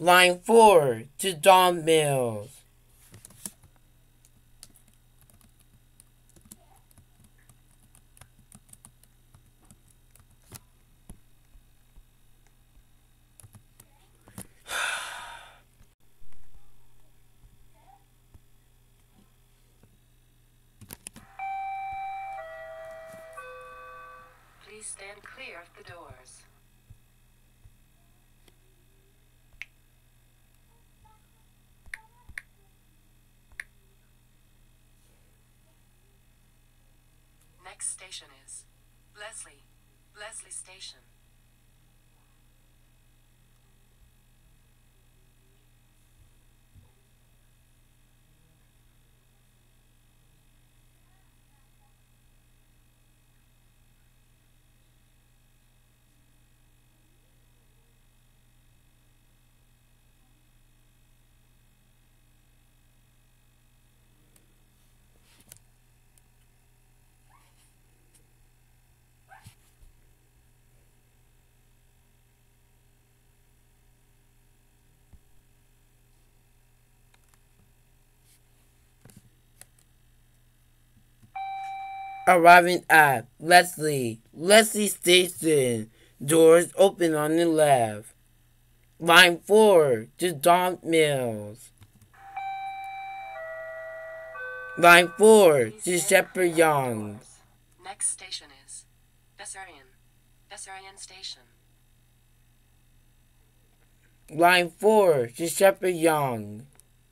Line 4 to Don Mills. Please stand clear of the doors. Next station is Leslie Station. Arriving at Leslie Station. Doors open on the left. Line 4 to Don Mills. Line 4 to Shepherd Young. Next station is Bessarion Station. Line 4 to Shepherd Young.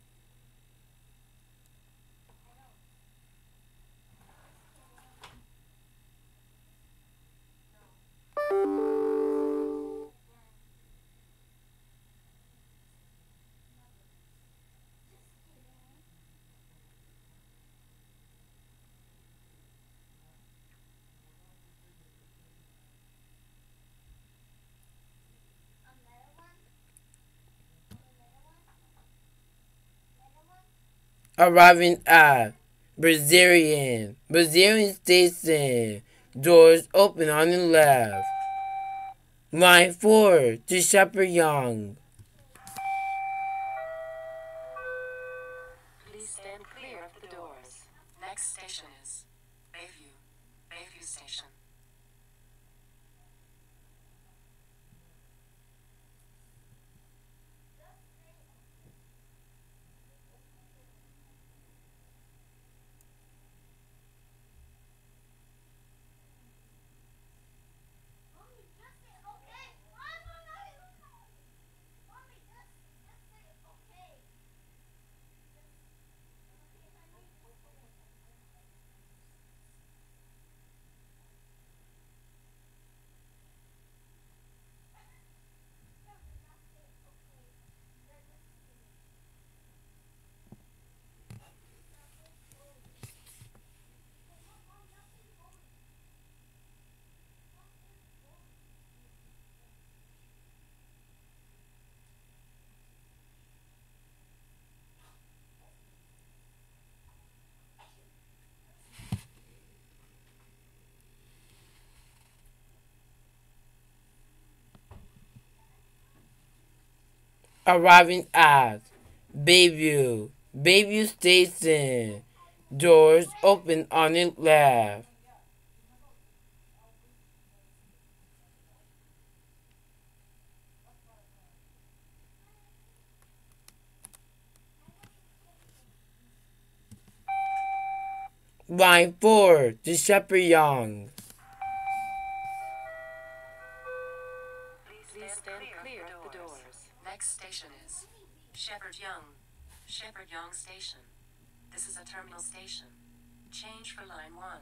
Arriving at Brazilian Station. Doors open on the left. Line 4 to Shepherd Young. Please stand clear of the doors. Next station is Bayview Station. Arriving at Bayview Station. Doors open on the left. Line 4 to Shepherd Young. Please stand clear of the doors. Next station is Shepherd Young Station. This is a terminal station. Change for line 1.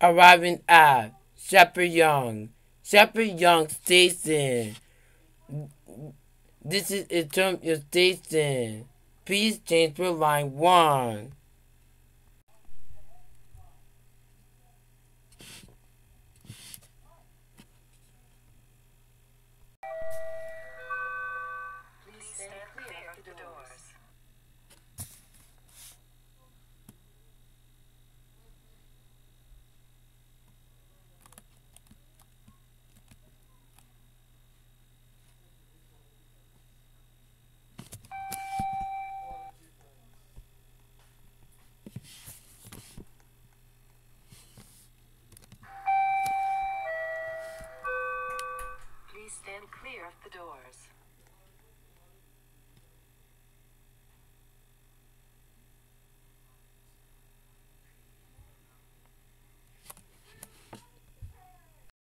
Arriving at Shepherd Young. Shepherd Young Station. This is a terminal station. Please change for line 1.